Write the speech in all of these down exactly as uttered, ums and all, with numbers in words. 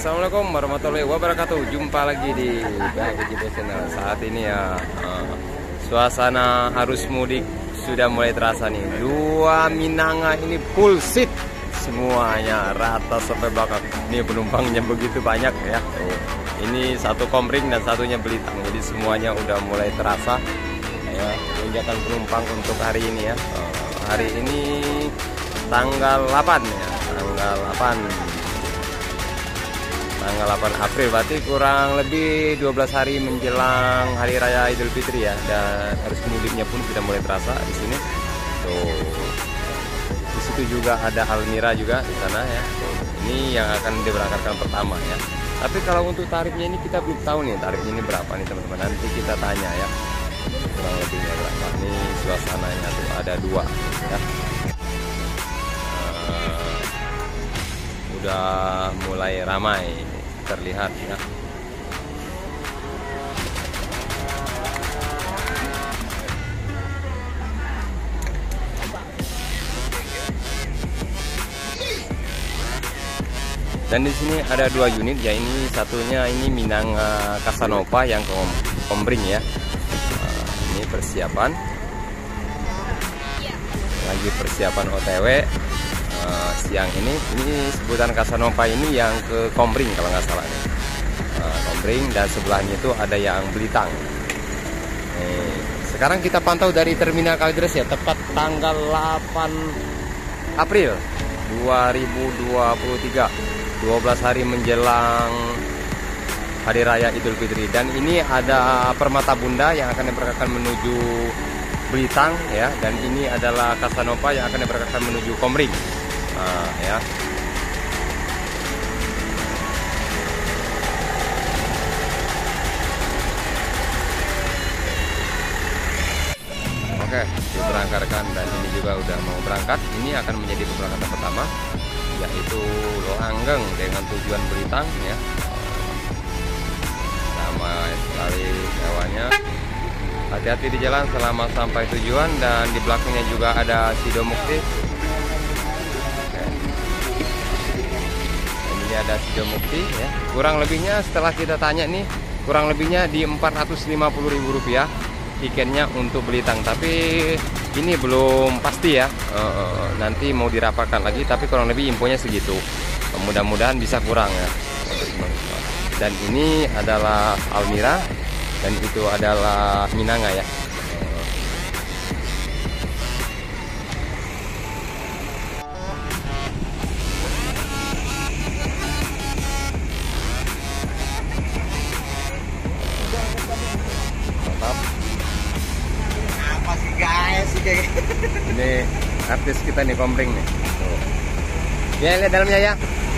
Assalamualaikum warahmatullahi wabarakatuh. Jumpa lagi di B H G Channel. Saat ini ya uh, suasana arus mudik sudah mulai terasa nih. Dua Minanga ini full seat semuanya, rata sampai belakang. Ini penumpangnya begitu banyak ya. Tuh. Ini satu Komering dan satunya Belitang. Jadi semuanya udah mulai terasa ya lonjakan penumpang untuk hari ini ya. Uh, hari ini tanggal delapan ya, tanggal delapan. Tanggal delapan April, berarti kurang lebih dua belas hari menjelang Hari Raya Idul Fitri ya. Dan arus mudiknya pun sudah mulai terasa di sini. Tuh. Di situ juga ada Almira juga di sana ya. Tuh. Ini yang akan diberangkatkan pertama ya. Tapi kalau untuk tarifnya ini kita belum tahu nih tarifnya ini berapa nih teman-teman. Nanti kita tanya ya. Kurang lebihnya berapa. Ini suasananya tuh ada dua ya. Uh, udah mulai ramai terlihat ya. Dan di sini ada dua unit ya, ini satunya ini Minanga Casanova yang ke Komering ya. Nah, ini persiapan. Lagi persiapan O T W. Uh, siang ini, ini sebutan Casanova ini yang ke Komering kalau nggak salah nih. Uh, Komering dan sebelahnya itu ada yang Belitang. Nih, sekarang kita pantau dari Terminal Kalideres ya, tepat tanggal delapan April dua ribu dua puluh tiga, dua belas hari menjelang Hari Raya Idul Fitri. Dan ini ada Permata Bunda yang akan diberangkatkan menuju Belitang ya, dan ini adalah Casanova yang akan diberangkatkan menuju Komering. Nah, ya. Oke, diberangkatkan dan ini juga udah mau berangkat. Ini akan menjadi pemberangkatan pertama, yaitu Langgeng dengan tujuan Belitang ya. Ramai sekali hewannya. Hati-hati di jalan selama sampai tujuan, dan di belakangnya juga ada Sido Mukti. Ada Sido Mukti ya. Kurang lebihnya setelah kita tanya nih, kurang lebihnya di empat ratus lima puluh ribu rupiah tiketnya untuk Belitang. Tapi ini belum pasti ya, e, e, nanti mau dirapatkan lagi, tapi kurang lebih infonya segitu. Mudah-mudahan bisa kurang ya. Dan ini adalah Almira dan itu adalah Minanga ya. Ini artis kita nih, Komering nih. Tuh. Ya, lihat dalamnya ya.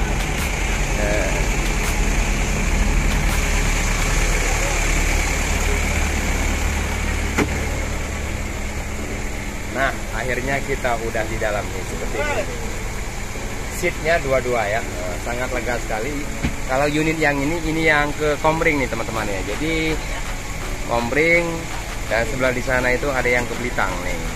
Nah, akhirnya kita udah di dalam nih seperti ini. Seatnya dua-dua ya, sangat lega sekali. Kalau unit yang ini, ini yang ke Komering nih teman-teman ya. Jadi Komering dan sebelah di sana itu ada yang ke Belitang nih.